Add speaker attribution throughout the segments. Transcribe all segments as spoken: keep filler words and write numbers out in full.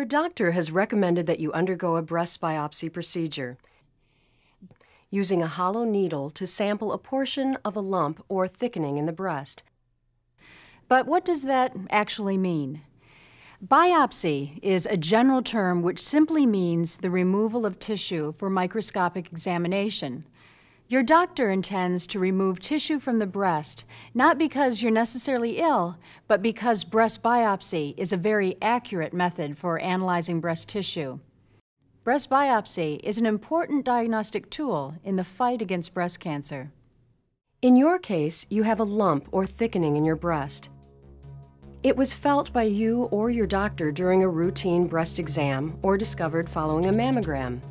Speaker 1: doctor has recommended that you undergo a breast biopsy procedure using a hollow needle to sample a portion of a lump or thickening in the breast.
Speaker 2: But what does that actually mean? Biopsy is a general term which simply means the removal of tissue for microscopic examination. Your doctor intends to remove tissue from the breast, not because you're necessarily ill, but because breast biopsy is a very accurate method for analyzing breast tissue. Breast biopsy is an important diagnostic tool in the fight against breast cancer.
Speaker 1: In your case, you have a lump or thickening in your breast. It was felt by you or your doctor during a routine breast exam or discovered following a mammogram.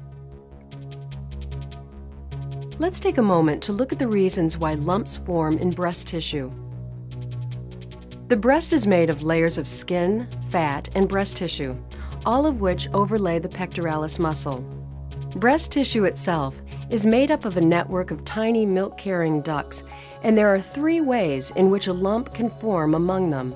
Speaker 1: Let's take a moment to look at the reasons why lumps form in breast tissue. The breast is made of layers of skin, fat, and breast tissue, all of which overlay the pectoralis muscle. Breast tissue itself is made up of a network of tiny milk-carrying ducts, and there are three ways in which a lump can form among them.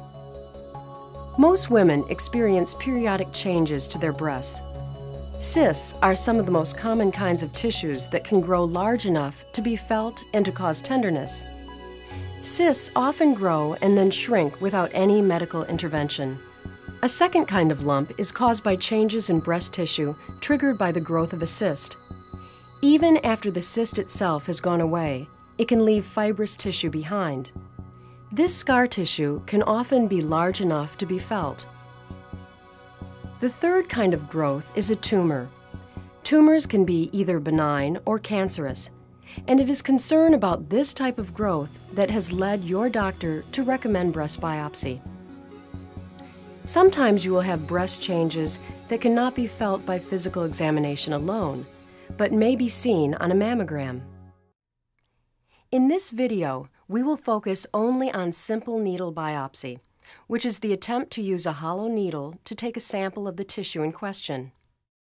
Speaker 1: Most women experience periodic changes to their breasts. Cysts are some of the most common kinds of tissues that can grow large enough to be felt and to cause tenderness. Cysts often grow and then shrink without any medical intervention. A second kind of lump is caused by changes in breast tissue triggered by the growth of a cyst. Even after the cyst itself has gone away, it can leave fibrous tissue behind. This scar tissue can often be large enough to be felt. The third kind of growth is a tumor. Tumors can be either benign or cancerous, and it is concern about this type of growth that has led your doctor to recommend breast biopsy. Sometimes you will have breast changes that cannot be felt by physical examination alone, but may be seen on a mammogram. In this video, we will focus only on simple needle biopsy, which is the attempt to use a hollow needle to take a sample of the tissue in question.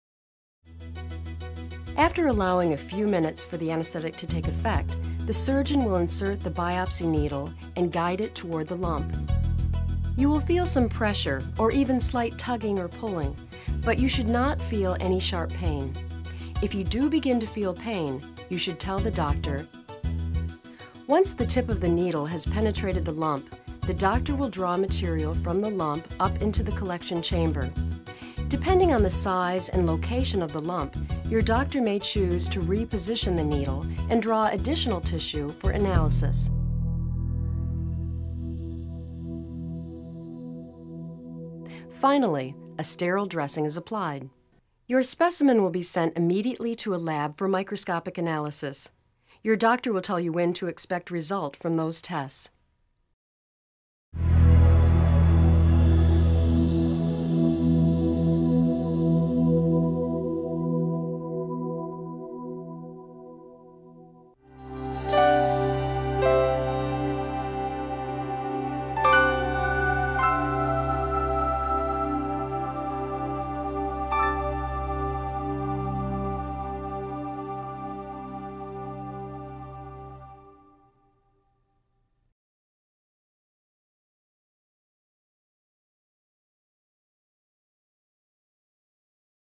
Speaker 1: After allowing a few minutes for the anesthetic to take effect, the surgeon will insert the biopsy needle and guide it toward the lump. You will feel some pressure or even slight tugging or pulling, but you should not feel any sharp pain. If you do begin to feel pain, you should tell the doctor. Once the tip of the needle has penetrated the lump, the doctor will draw material from the lump up into the collection chamber. Depending on the size and location of the lump, your doctor may choose to reposition the needle and draw additional tissue for analysis. Finally, a sterile dressing is applied. Your specimen will be sent immediately to a lab for microscopic analysis. Your doctor will tell you when to expect result from those tests.